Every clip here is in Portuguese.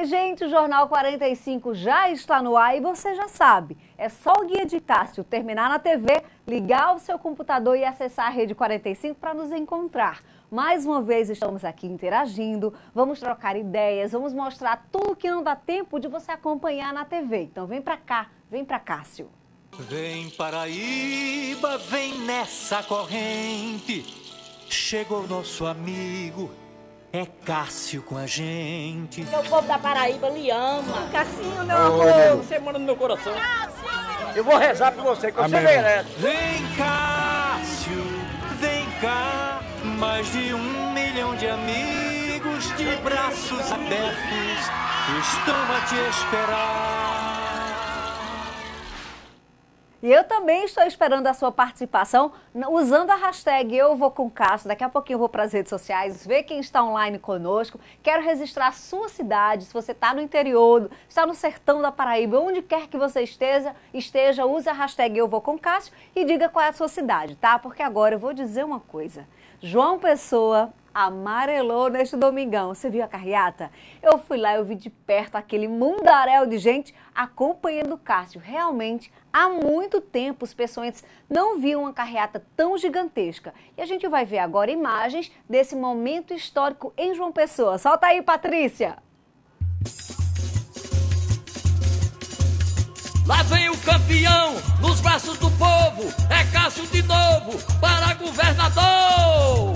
gente, o Jornal 45 já está no ar e você já sabe, é só o Guia de Cássio terminar na TV, ligar o seu computador e acessar a Rede 45 para nos encontrar. Mais uma vez estamos aqui interagindo, vamos trocar ideias, vamos mostrar tudo que não dá tempo de você acompanhar na TV. Então vem para cá, vem para Cássio. Vem Paraíba, vem nessa corrente, chegou nosso amigo. É Cássio com a gente. O povo da Paraíba lhe ama. Cassinho, meu amor, você mora no meu coração. eu vou rezar por você, que você merece. Vem Cássio, vem cá. Mais de 1 milhão de amigos de braços abertos estão a te esperar. E eu também estou esperando a sua participação usando a hashtag Eu Vou Com Cássio. Daqui a pouquinho eu vou para as redes sociais, ver quem está online conosco. Quero registrar a sua cidade, se você está no interior, está no sertão da Paraíba, onde quer que você esteja, use a hashtag Eu Vou Com Cássio e diga qual é a sua cidade, tá? Porque agora eu vou dizer uma coisa. João Pessoa amarelou neste domingão. Você viu a carreata? Eu fui lá, eu vi de perto aquele mundaréu de gente acompanhando o Cássio. Realmente, há muito tempo os pessoenses não viam uma carreata tão gigantesca. E a gente vai ver agora imagens desse momento histórico em João Pessoa. Solta aí, Patrícia! Lá vem o campeão, nos braços do povo, é Cássio de novo, para governador!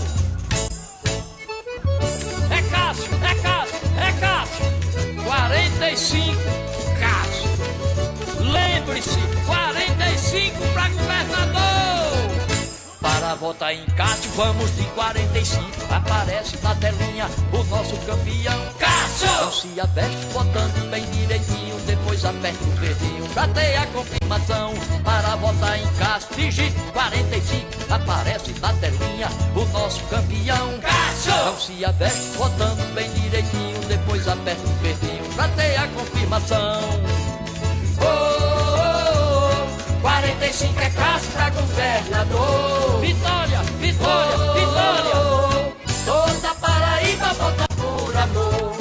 É Cássio, é Cássio, é Cássio! 45, Cássio! Lembre-se, 45 para governador! Para votar em Cássio, vamos de 45, aparece na telinha o nosso campeão, Cássio! Não se aveste, botando bem direitinho, depois aperta o verdinho pra ter a confirmação. Para votar em Cássio, digite 45, aparece na telinha o nosso campeão, Cássio! Não se aveste, botando bem direitinho, depois aperta o verdinho pra ter a confirmação. 45 é Cássio pra governador. Vitória, vitória, vitória. Toda Paraíba vota por amor.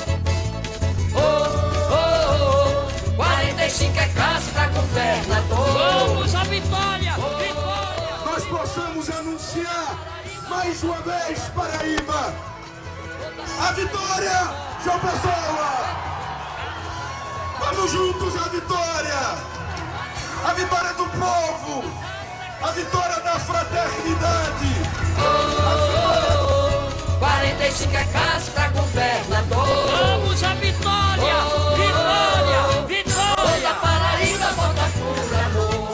45 é Cássio pra governador. Vamos à vitória, vitória. Nós possamos anunciar mais uma vez, Paraíba, a vitória, João Pessoa. Vamos juntos à vitória. A vitória do povo, a vitória da fraternidade. 45 é Cássio pra governador. Vamos à vitória, vitória, vitória. Toda Paraíba vota por amor.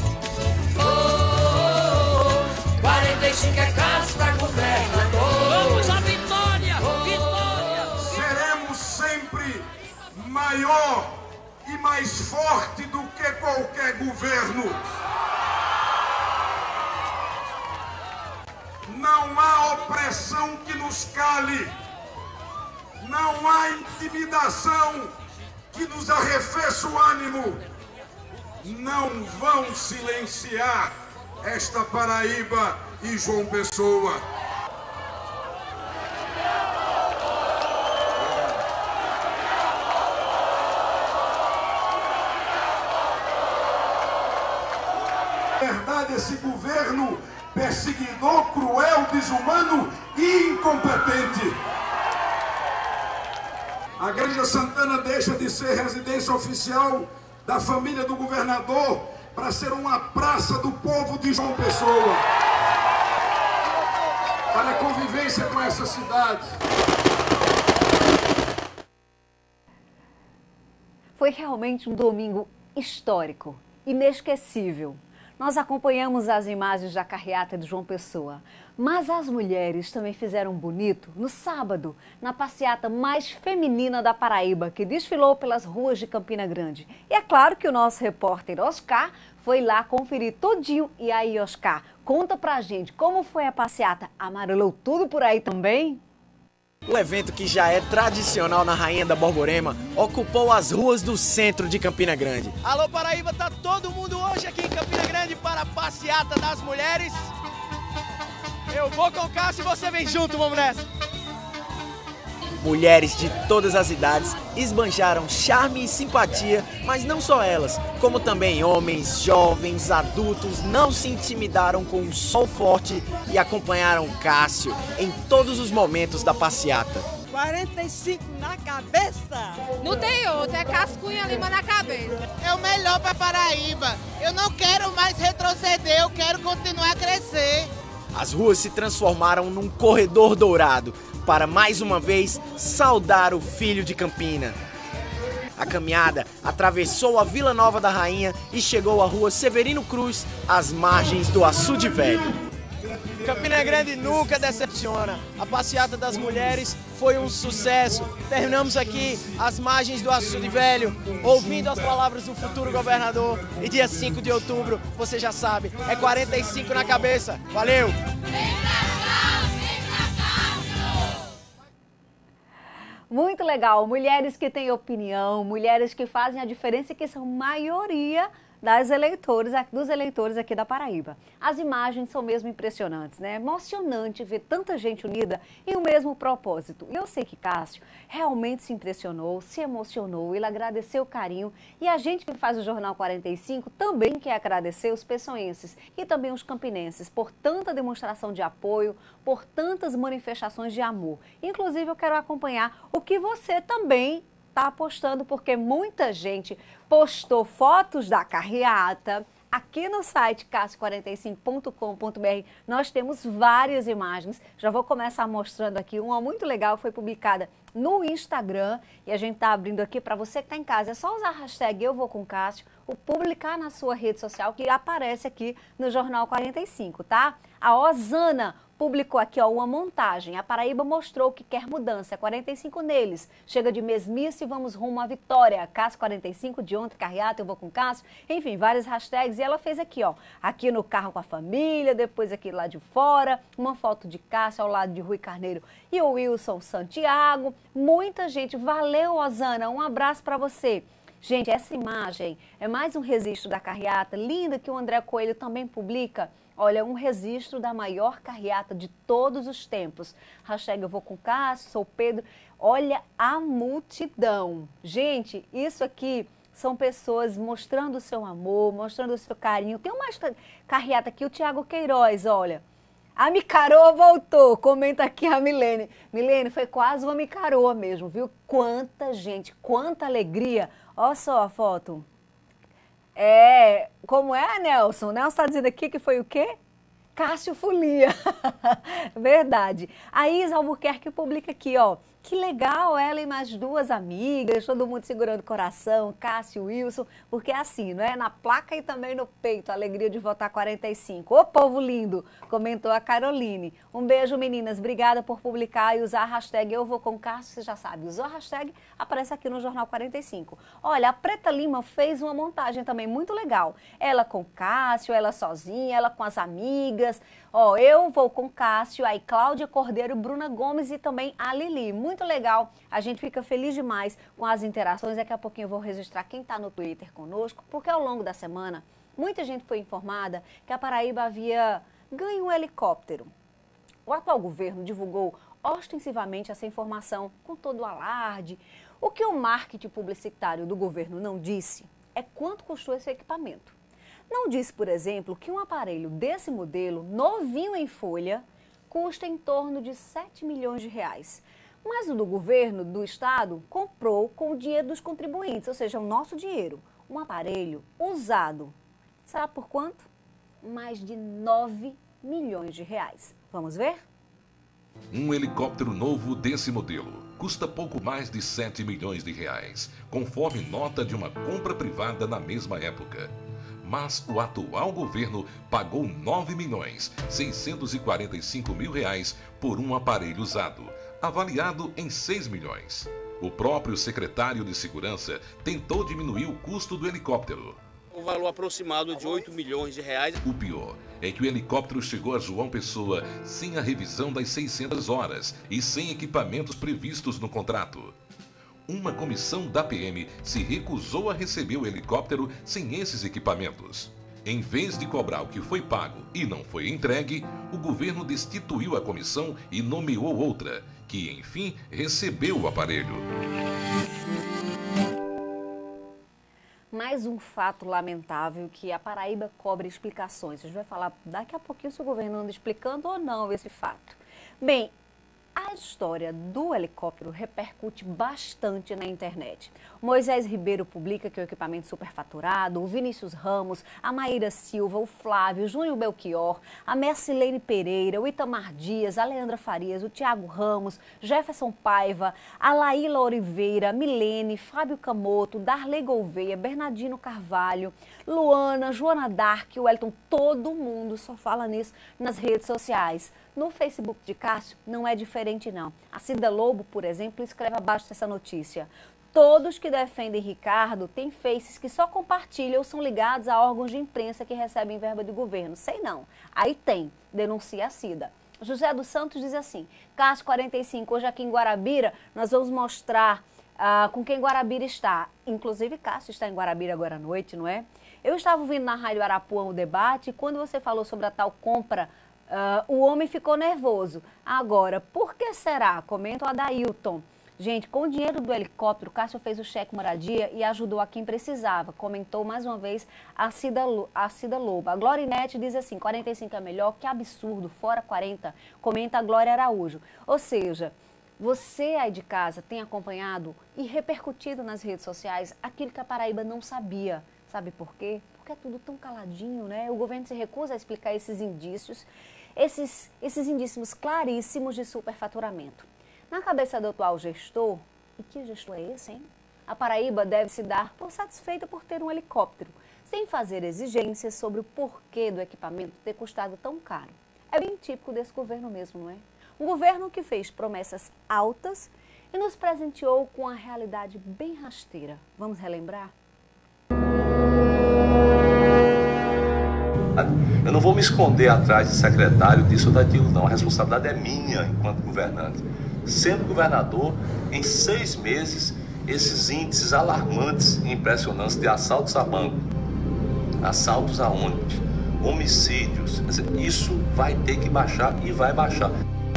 45 é Cássio pra governador. Vamos à vitória, vitória. Seremos sempre maior e mais forte do que qualquer governo. Não há opressão que nos cale, não há intimidação que nos arrefeça o ânimo. Não vão silenciar esta Paraíba e João Pessoa. Verdade, esse governo perseguidor, cruel, desumano e incompetente. A Igreja Santana deixa de ser residência oficial da família do governador para ser uma praça do povo de João Pessoa, para a convivência com essa cidade. Foi realmente um domingo histórico, inesquecível. Nós acompanhamos as imagens da carreata de João Pessoa, mas as mulheres também fizeram bonito no sábado, na passeata mais feminina da Paraíba, que desfilou pelas ruas de Campina Grande. E é claro que o nosso repórter Oscar foi lá conferir todinho. E aí, Oscar, conta pra gente como foi a passeata. Amarelou tudo por aí também? O evento, que já é tradicional na Rainha da Borborema, ocupou as ruas do centro de Campina Grande. Alô Paraíba, tá todo mundo hoje aqui em Campina Grande para a passeata das mulheres. Eu vou com o Cássio e você vem junto, vamos nessa. Mulheres de todas as idades esbanjaram charme e simpatia, mas não só elas, como também homens, jovens, adultos não se intimidaram com o sol forte e acompanharam Cássio em todos os momentos da passeata. 45 na cabeça? Não tem outro, é Cascunha Lima na cabeça. É o melhor para Paraíba. Eu não quero mais retroceder, eu quero continuar a crescer. As ruas se transformaram num corredor dourado para, mais uma vez, saudar o filho de Campina. A caminhada atravessou a Vila Nova da Rainha e chegou à rua Severino Cruz, às margens do Açude Velho. Campina Grande nunca decepciona. A passeata das mulheres foi um sucesso. Terminamos aqui às margens do Açude Velho, ouvindo as palavras do futuro governador. E dia 5 de outubro, você já sabe, é 45 na cabeça. Valeu! Muito legal. Mulheres que têm opinião, mulheres que fazem a diferença e que são maioria dos eleitores aqui da Paraíba. As imagens são mesmo impressionantes, né? Emocionante ver tanta gente unida em um mesmo propósito. E eu sei que Cássio realmente se impressionou, se emocionou, ele agradeceu o carinho. E a gente que faz o Jornal 45 também quer agradecer os peçoenses e também os campinenses por tanta demonstração de apoio, por tantas manifestações de amor. Inclusive, eu quero acompanhar o que você também está postando, porque muita gente postou fotos da carreata. Aqui no site casio45.com.br nós temos várias imagens. Já vou começar mostrando aqui uma muito legal que foi publicada no Instagram e a gente está abrindo aqui para você que está em casa. É só usar a hashtag Eu Vou Com Cássio, ou publicar na sua rede social que aparece aqui no Jornal 45, tá? A Osana publicou aqui uma montagem. A Paraíba mostrou que quer mudança. 45 neles. Chega de mesmice e vamos rumo à vitória. Cássio 45, de ontem, carreata, eu vou com Cássio. Enfim, várias hashtags. E ela fez aqui, aqui no carro com a família, depois aqui lá de fora, uma foto de Cássio ao lado de Rui Carneiro e o Wilson Santiago. Muita gente. Valeu, Osana. Um abraço para você. Gente, essa imagem é mais um registro da carreata linda que o André Coelho também publica. Olha, um registro da maior carreata de todos os tempos. Hashtag Eu Vou Com Cássio, sou Pedro. Olha a multidão. Gente, isso aqui são pessoas mostrando o seu amor, mostrando o seu carinho. Tem uma carreata aqui, o Tiago Queiroz, olha. A micaroa voltou, comenta aqui a Milene. Milene, foi quase uma micaroa mesmo, viu? Quanta gente, quanta alegria. Olha só a foto. Como é, Nelson? Nelson está dizendo aqui que foi o quê? Cássio Folia. Verdade. A Isa Albuquerque publica aqui, que legal, ela e mais duas amigas, todo mundo segurando o coração, Cássio, Wilson, porque é assim, não é? Na placa e também no peito, a alegria de votar 45. Ô, povo lindo, comentou a Caroline. Um beijo, meninas, obrigada por publicar e usar a hashtag Eu Vou Com Cássio, você já sabe, usou a hashtag, aparece aqui no Jornal 45. Olha, a Preta Lima fez uma montagem também muito legal. Ela com Cássio, ela sozinha, ela com as amigas. Eu vou com Cássio, aí Cláudia Cordeiro, Bruna Gomes e também a Lili. Muito legal, a gente fica feliz demais com as interações. Daqui a pouquinho eu vou registrar quem está no Twitter conosco, porque ao longo da semana, muita gente foi informada que a Paraíba havia ganho um helicóptero. O atual governo divulgou ostensivamente essa informação com todo o alarde. O que o marketing publicitário do governo não disse é quanto custou esse equipamento. Não disse, por exemplo, que um aparelho desse modelo, novinho em folha, custa em torno de 7 milhões de reais. Mas o do governo do estado comprou com o dinheiro dos contribuintes, ou seja, o nosso dinheiro. Um aparelho usado. Sabe por quanto? Mais de 9 milhões de reais. Vamos ver? Um helicóptero novo desse modelo custa pouco mais de 7 milhões de reais, conforme nota de uma compra privada na mesma época. Mas o atual governo pagou 9 milhões 645 mil reais por um aparelho usado, avaliado em 6 milhões. O próprio secretário de Segurança tentou diminuir o custo do helicóptero. O valor aproximado de 8 milhões de reais. O pior é que o helicóptero chegou a João Pessoa sem a revisão das 600 horas e sem equipamentos previstos no contrato. Uma comissão da PM se recusou a receber o helicóptero sem esses equipamentos. Em vez de cobrar o que foi pago e não foi entregue, o governo destituiu a comissão e nomeou outra, que, enfim, recebeu o aparelho. Mais um fato lamentável que a Paraíba cobra explicações. A gente vai falar daqui a pouquinho se o governo anda explicando ou não esse fato. Bem, a história do helicóptero repercute bastante na internet. O Moisés Ribeiro publica que o equipamento superfaturado, o Vinícius Ramos, a Maíra Silva, o Flávio, o Júnior Belchior, a Mercilene Pereira, o Itamar Dias, a Leandra Farias, o Tiago Ramos, Jefferson Paiva, a Laíla Oliveira, Milene, Fábio Camoto, Darley Gouveia, Bernardino Carvalho, Luana, Joana Dark, o Wellington, todo mundo só fala nisso nas redes sociais. No Facebook de Cássio não é diferente não. A Cida Lobo, por exemplo, escreve abaixo dessa notícia: todos que defendem Ricardo têm faces que só compartilham ou são ligados a órgãos de imprensa que recebem verba de governo. Sei não. Aí tem. Denuncia a Cida. José dos Santos diz assim: Cássio 45, hoje aqui em Guarabira nós vamos mostrar com quem Guarabira está. Inclusive Cássio está em Guarabira agora à noite, não é? Eu estava ouvindo na Rádio Arapuã o debate e quando você falou sobre a tal compra, o homem ficou nervoso. Agora, por que será? Comenta o Adailton. Gente, com o dinheiro do helicóptero, Cássio fez o cheque moradia e ajudou a quem precisava. Comentou mais uma vez a Cida Lobo. A Glorinete diz assim: 45 é melhor, que absurdo, fora 40. Comenta a Glória Araújo. Ou seja, você aí de casa tem acompanhado e repercutido nas redes sociais aquilo que a Paraíba não sabia. Sabe por quê? Porque é tudo tão caladinho, né? O governo se recusa a explicar esses indícios. Esses indícios claríssimos de superfaturamento. Na cabeça do atual gestor, e que gestor é esse, hein? A Paraíba deve se dar por satisfeita por ter um helicóptero, sem fazer exigências sobre o porquê do equipamento ter custado tão caro. É bem típico desse governo mesmo, não é? Um governo que fez promessas altas e nos presenteou com a realidade bem rasteira. Vamos relembrar? Eu não vou me esconder atrás de secretário disso ou daquilo, não. A responsabilidade é minha enquanto governante. Sendo governador, em 6 meses, esses índices alarmantes e impressionantes de assaltos a banco, assaltos a ônibus, homicídios, isso vai ter que baixar e vai baixar.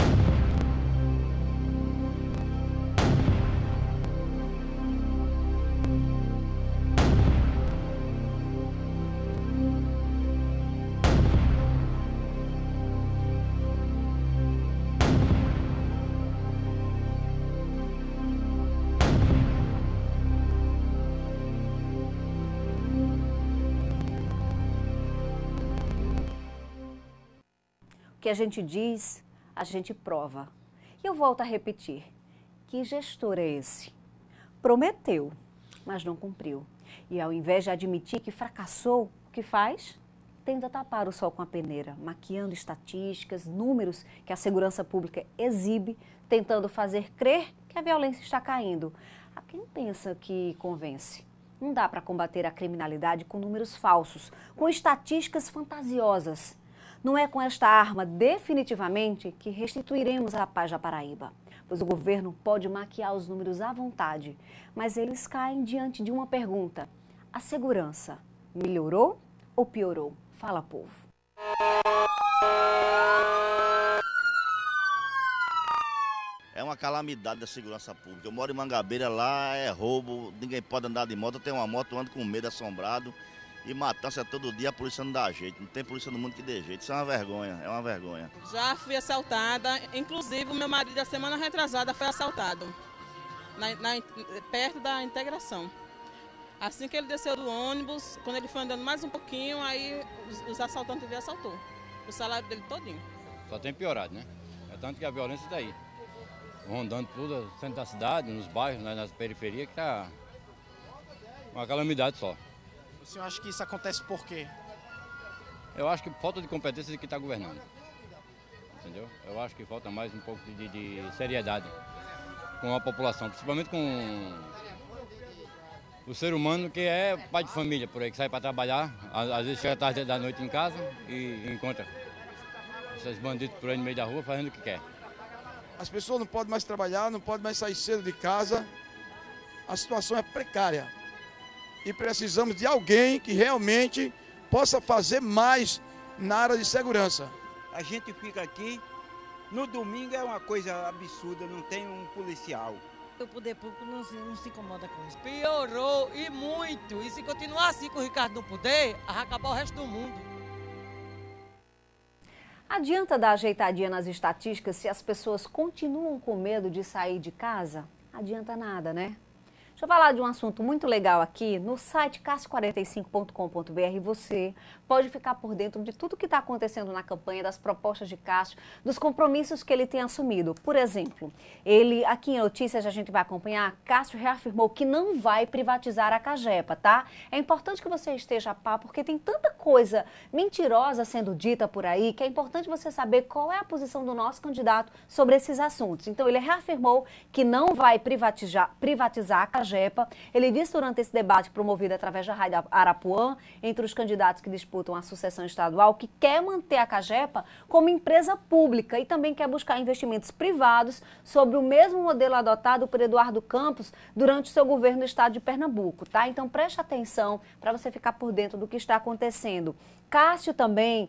O que a gente diz, a gente prova. E eu volto a repetir, que gestor é esse? Prometeu, mas não cumpriu. E ao invés de admitir que fracassou, o que faz? Tenta tapar o sol com a peneira, maquiando estatísticas, números que a segurança pública exibe, tentando fazer crer que a violência está caindo. A quem pensa que convence? Não dá para combater a criminalidade com números falsos, com estatísticas fantasiosas. Não é com esta arma, definitivamente, que restituiremos a paz da Paraíba. Pois o governo pode maquiar os números à vontade, mas eles caem diante de uma pergunta: a segurança melhorou ou piorou? Fala, povo. É uma calamidade da segurança pública. Eu moro em Mangabeira, lá é roubo, ninguém pode andar de moto. Eu tenho uma moto, eu ando com medo, assombrado. E matança todo dia, a polícia não dá jeito. Não tem polícia no mundo que dê jeito. Isso é uma vergonha, é uma vergonha. Já fui assaltada, inclusive o meu marido, a semana retrasada, foi assaltado. Perto da integração. Assim que ele desceu do ônibus, quando ele foi andando mais um pouquinho, aí os assaltantes veio e assaltou. O salário dele todinho. Só tem piorado, né? É tanto que a violência está aí. Rondando tudo, no centro da cidade, nos bairros, nas periferias, que tá uma calamidade só. O senhor acha que isso acontece por quê? Eu acho que falta de competência de quem está governando. Entendeu? Eu acho que falta mais um pouco de seriedade com a população, principalmente com o ser humano que é pai de família por aí, que sai para trabalhar, às vezes chega tarde da noite em casa e encontra esses bandidos por aí no meio da rua fazendo o que quer. As pessoas não podem mais trabalhar, não podem mais sair cedo de casa. A situação é precária. E precisamos de alguém que realmente possa fazer mais na área de segurança. A gente fica aqui, no domingo é uma coisa absurda, não tem um policial. O poder público não se incomoda com isso. Piorou e muito. E se continuar assim com o Ricardo no poder, vai acabar o resto do mundo. Adianta dar ajeitadinha nas estatísticas se as pessoas continuam com medo de sair de casa? Adianta nada, né? Deixa eu falar de um assunto muito legal aqui. No site Cássio45.com.br você pode ficar por dentro de tudo que está acontecendo na campanha, das propostas de Cássio, dos compromissos que ele tem assumido. Por exemplo, ele, aqui em notícias a gente vai acompanhar, Cássio reafirmou que não vai privatizar a Cagepa, tá? É importante que você esteja a par, porque tem tanta coisa mentirosa sendo dita por aí, que é importante você saber qual é a posição do nosso candidato sobre esses assuntos. Então, ele reafirmou que não vai privatizar a Cagepa. Ele disse durante esse debate promovido através da Rádio Arapuã, entre os candidatos que disputam a sucessão estadual, que quer manter a Cagepa como empresa pública e também quer buscar investimentos privados sobre o mesmo modelo adotado por Eduardo Campos durante o seu governo no estado de Pernambuco, tá? Então preste atenção para você ficar por dentro do que está acontecendo. Cássio também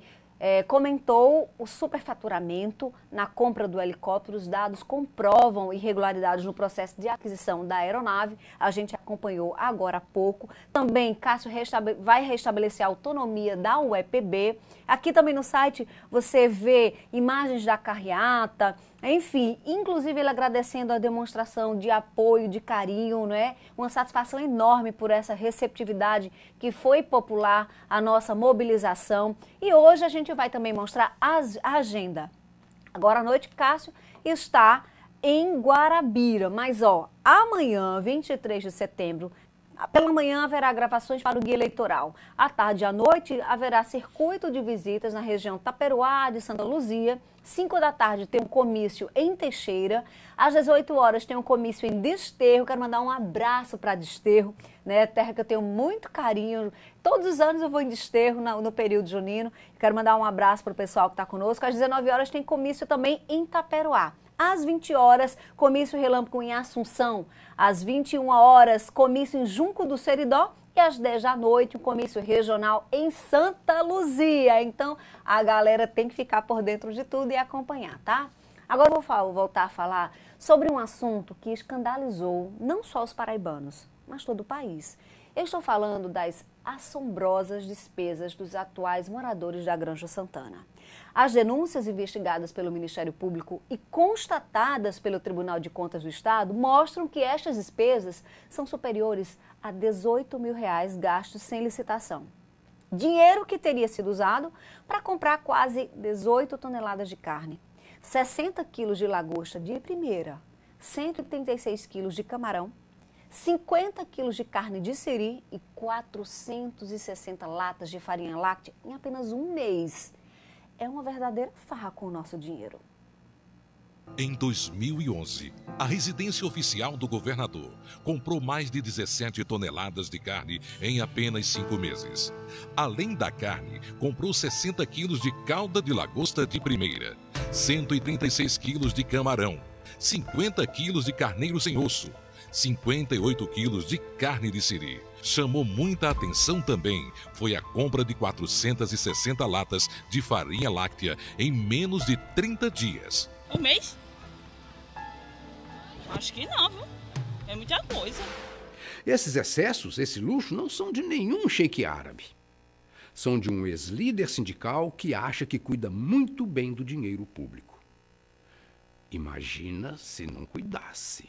comentou o superfaturamento na compra do helicóptero. Os dados comprovam irregularidades no processo de aquisição da aeronave. A gente acompanhou agora há pouco. Também, Cássio vai restabelecer a autonomia da UEPB. Aqui também no site você vê imagens da carreata, enfim, inclusive ele agradecendo a demonstração de apoio, de carinho, né? Uma satisfação enorme por essa receptividade que foi popular, a nossa mobilização. E hoje a gente vai também mostrar a agenda. Agora à noite, Cássio está em Guarabira, mas amanhã, 23 de setembro, pela manhã haverá gravações para o guia eleitoral. À tarde e à noite haverá circuito de visitas na região Taperoá de Santa Luzia. 5 da tarde tem um comício em Teixeira. Às 18 horas tem um comício em Desterro. Quero mandar um abraço para Desterro, né? Terra que eu tenho muito carinho. Todos os anos eu vou em Desterro no período junino. Quero mandar um abraço para o pessoal que está conosco. Às 19 horas tem comício também em Taperoá. Às 20 horas, comício relâmpago em Assunção. Às 21 horas, comício em Junco do Seridó. E às 10 da noite, um comício regional em Santa Luzia. Então, a galera tem que ficar por dentro de tudo e acompanhar, tá? Agora eu vou voltar a falar sobre um assunto que escandalizou não só os paraibanos, mas todo o país. Eu estou falando das assombrosas despesas dos atuais moradores da Granja Santana. As denúncias investigadas pelo Ministério Público e constatadas pelo Tribunal de Contas do Estado mostram que estas despesas são superiores a R$18 mil gastos sem licitação. Dinheiro que teria sido usado para comprar quase 18 toneladas de carne, 60 quilos de lagosta de primeira, 136 quilos de camarão, 50 quilos de carne de siri e 460 latas de farinha láctea em apenas um mês. É uma verdadeira farra com o nosso dinheiro. Em 2011, a residência oficial do governador comprou mais de 17 toneladas de carne em apenas 5 meses. Além da carne, comprou 60 quilos de calda de lagosta de primeira, 136 quilos de camarão, 50 quilos de carneiro sem osso, 58 quilos de carne de siri. Chamou muita atenção também foi a compra de 460 latas de farinha láctea em menos de 30 dias. Um mês? Acho que não, viu? É muita coisa. Esses excessos, esse luxo, não são de nenhum sheik árabe. São de um ex-líder sindical que acha que cuida muito bem do dinheiro público. Imagina se não cuidasse.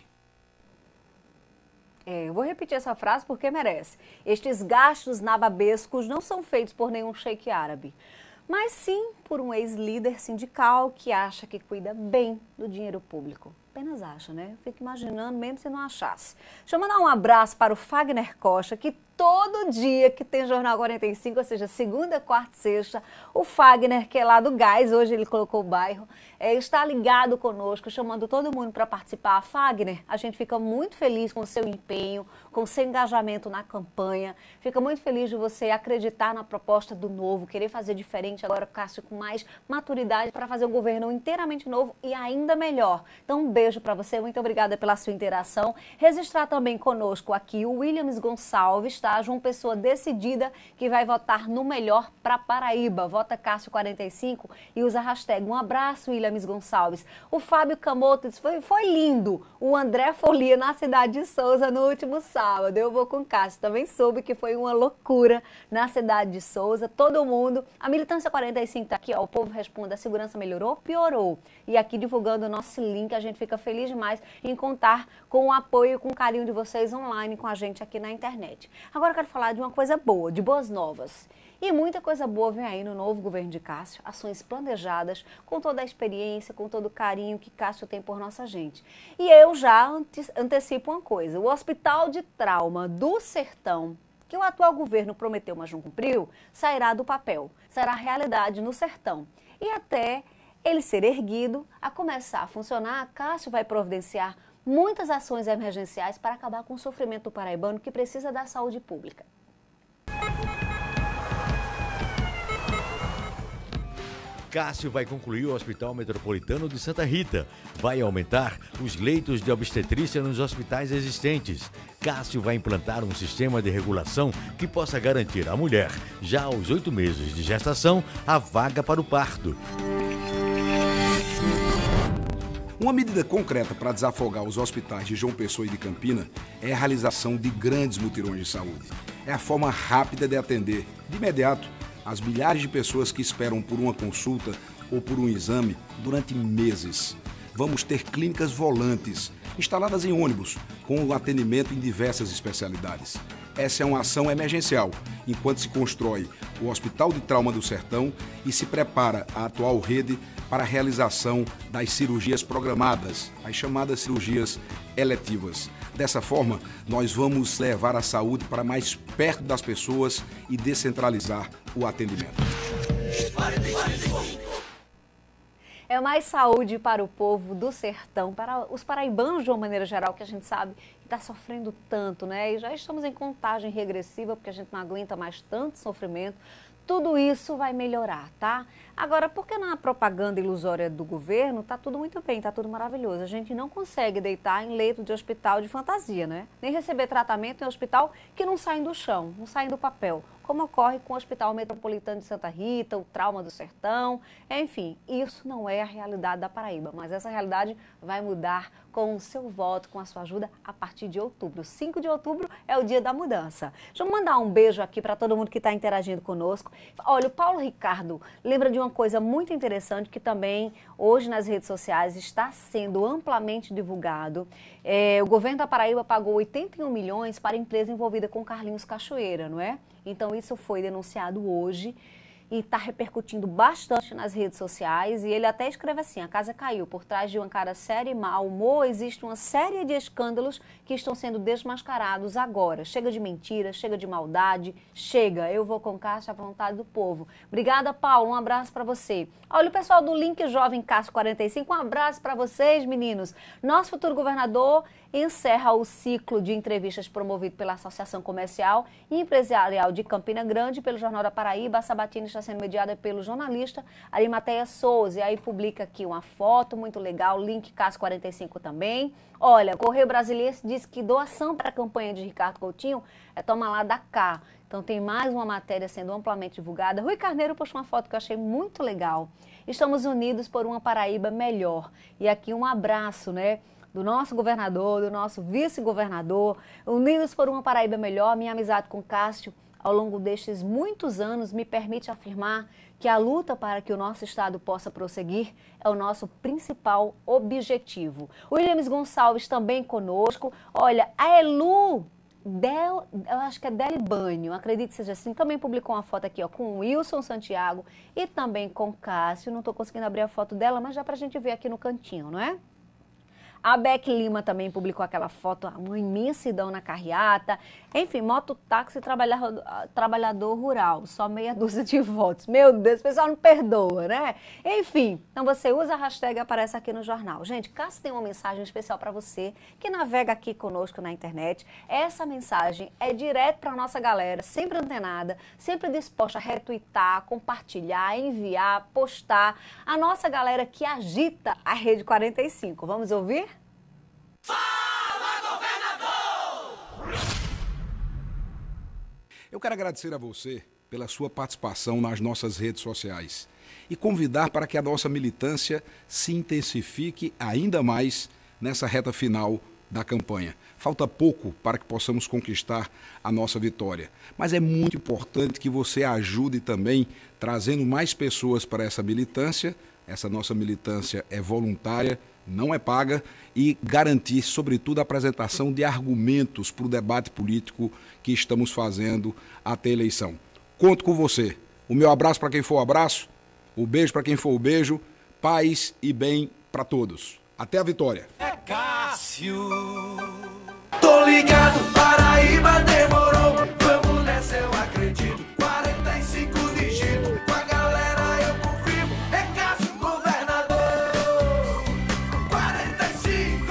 Eu vou repetir essa frase porque merece. Estes gastos nababescos não são feitos por nenhum sheik árabe, mas sim por um ex-líder sindical que acha que cuida bem do dinheiro público. Apenas acha, né? Eu fico imaginando, mesmo se não achasse. Deixa eu mandar um abraço para o Fagner Costa, que todo dia que tem Jornal 45, ou seja, segunda, quarta e sexta, o Fagner, que é lá do Gás, hoje ele colocou o bairro, está ligado conosco, chamando todo mundo para participar. Fagner, a gente fica muito feliz com o seu empenho, com o seu engajamento na campanha, fica muito feliz de você acreditar na proposta do novo, querer fazer diferente agora, Cássio, com mais maturidade para fazer um governo inteiramente novo e ainda melhor. Então, um beijo para você, muito obrigada pela sua interação. Registrar também conosco aqui o Williams Gonçalves, está João Pessoa decidida que vai votar no melhor para Paraíba. Vota Cássio 45 e usa a hashtag. Um abraço, Williams Gonçalves. O Fábio Camoto disse, foi lindo. O André Folia na cidade de Souza no último sábado. Eu vou com Cássio. Também soube que foi uma loucura na cidade de Souza. Todo mundo. A Militância 45 está aqui, ó. O povo responde, a segurança melhorou? Piorou. E aqui divulgando o nosso link, a gente fica feliz demais em contar com o apoio e com o carinho de vocês online com a gente aqui na internet. Agora eu quero falar de uma coisa boa, de boas novas. E muita coisa boa vem aí no novo governo de Cássio, ações planejadas, com toda a experiência, com todo o carinho que Cássio tem por nossa gente. E eu já antecipo uma coisa, o Hospital de Trauma do Sertão, que o atual governo prometeu, mas não cumpriu, sairá do papel, será realidade no Sertão. E até ele ser erguido, a começar a funcionar, Cássio vai providenciar muitas ações emergenciais para acabar com o sofrimento do paraibano que precisa da saúde pública. Cássio vai concluir o Hospital Metropolitano de Santa Rita. Vai aumentar os leitos de obstetrícia nos hospitais existentes. Cássio vai implantar um sistema de regulação que possa garantir à mulher, já aos 8 meses de gestação, a vaga para o parto. Uma medida concreta para desafogar os hospitais de João Pessoa e de Campina é a realização de grandes mutirões de saúde. É a forma rápida de atender, de imediato, as milhares de pessoas que esperam por uma consulta ou por um exame durante meses. Vamos ter clínicas volantes, instaladas em ônibus, com atendimento em diversas especialidades. Essa é uma ação emergencial, enquanto se constrói o Hospital de Trauma do Sertão e se prepara a atual rede para a realização das cirurgias programadas, as chamadas cirurgias eletivas. Dessa forma, nós vamos levar a saúde para mais perto das pessoas e descentralizar o atendimento. É mais saúde para o povo do sertão, para os paraibanos de uma maneira geral, que a gente sabe que está sofrendo tanto, né? E já estamos em contagem regressiva, porque a gente não aguenta mais tanto sofrimento. Tudo isso vai melhorar, tá? Agora, porque na propaganda ilusória do governo tá tudo muito bem, tá tudo maravilhoso. A gente não consegue deitar em leito de hospital de fantasia, né? Nem receber tratamento em hospital que não saem do chão, não saem do papel, como ocorre com o Hospital Metropolitano de Santa Rita, o Trauma do Sertão, enfim, isso não é a realidade da Paraíba, mas essa realidade vai mudar com o seu voto, com a sua ajuda, a partir de outubro. 5 de outubro é o dia da mudança. Deixa eu mandar um beijo aqui para todo mundo que está interagindo conosco. Olha, o Paulo Ricardo lembra de uma coisa muito interessante que também hoje nas redes sociais está sendo amplamente divulgado. O governo da Paraíba pagou 81 milhões para a empresa envolvida com Carlinhos Cachoeira, não é? Então isso foi denunciado hoje e está repercutindo bastante nas redes sociais, e ele até escreve assim: a casa caiu, por trás de uma cara séria e mau humor existe uma série de escândalos que estão sendo desmascarados agora. Chega de mentira, chega de maldade, chega, eu vou com Cássio à vontade do povo. Obrigada, Paulo, um abraço para você. Olha o pessoal do Link Jovem Cássio 45, um abraço para vocês, meninos. Nosso futuro governador encerra o ciclo de entrevistas promovido pela Associação Comercial e Empresarial de Campina Grande, pelo Jornal da Paraíba. A sabatina está sendo mediada pelo jornalista Arimateia Souza. E aí publica aqui uma foto muito legal, link Cássio 45 também. Olha, o Correio Brasiliense diz que doação para a campanha de Ricardo Coutinho é toma lá da cá. Então tem mais uma matéria sendo amplamente divulgada. Rui Carneiro postou uma foto que eu achei muito legal. Estamos unidos por uma Paraíba melhor. E aqui um abraço, né, do nosso governador, do nosso vice-governador, unidos por uma Paraíba melhor. Minha amizade com Cássio ao longo destes muitos anos me permite afirmar que a luta para que o nosso estado possa prosseguir é o nosso principal objetivo. Williams Gonçalves também conosco. Olha, a Elu, eu acho que é Delibânio, acredito que seja assim, também publicou uma foto aqui, ó, com o Wilson Santiago e também com Cássio. Não estou conseguindo abrir a foto dela, mas dá pra gente ver aqui no cantinho, não é? A Beck Lima também publicou aquela foto, uma imensidão na carreata. Enfim, mototáxi trabalhador rural, só meia dúzia de votos. Meu Deus, o pessoal não perdoa, né? Enfim, então você usa a hashtag e aparece aqui no jornal. Gente, Cássio tem uma mensagem especial para você que navega aqui conosco na internet. Essa mensagem é direto para a nossa galera, sempre antenada, sempre disposta a retweetar, compartilhar, enviar, postar. A nossa galera que agita a Rede 45. Vamos ouvir? Fala, governador! Eu quero agradecer a você pela sua participação nas nossas redes sociais e convidar para que a nossa militância se intensifique ainda mais nessa reta final da campanha. Falta pouco para que possamos conquistar a nossa vitória, mas é muito importante que você ajude também trazendo mais pessoas para essa militância. Essa nossa militância é voluntária, não é paga, e garantir, sobretudo, a apresentação de argumentos para o debate político que estamos fazendo até a eleição. Conto com você. O meu abraço para quem for o abraço, o beijo para quem for o beijo, paz e bem para todos. Até a vitória. É Cássio. Tô ligado, Paraíba demorou. Vamos nessa, eu acredito. 45 dígitos, com a galera eu confirmo. É Cássio, governador. 45.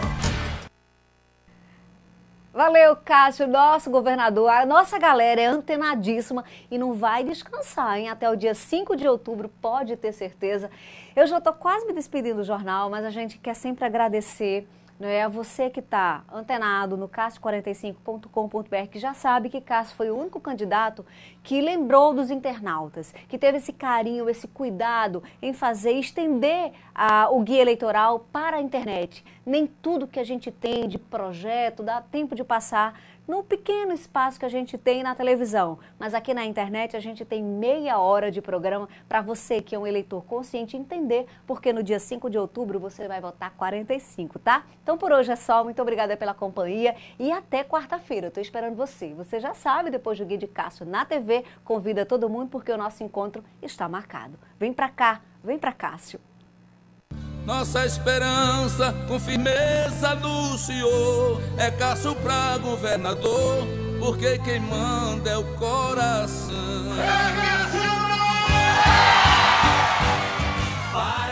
Valeu, Cássio, nosso governador. A nossa galera é antenadíssima e não vai descansar, hein? Até o dia 5 de outubro, pode ter certeza. Eu já estou quase me despedindo do jornal, mas a gente quer sempre agradecer, né, a você que está antenado no Cássio45.com.br, que já sabe que Cássio foi o único candidato que lembrou dos internautas, que teve esse carinho, esse cuidado em fazer, estender o guia eleitoral para a internet. Nem tudo que a gente tem de projeto dá tempo de passar no pequeno espaço que a gente tem na televisão. Mas aqui na internet a gente tem meia hora de programa para você que é um eleitor consciente entender, porque no dia 5 de outubro você vai votar 45, tá? Então por hoje é só, muito obrigada pela companhia e até quarta-feira. Eu tô esperando você. Você já sabe, depois do Guia de Cássio na TV, convida todo mundo porque o nosso encontro está marcado. Vem pra cá, vem pra Cássio. Nossa esperança com firmeza no Senhor é Cássio pra governador, porque quem manda é o coração. Para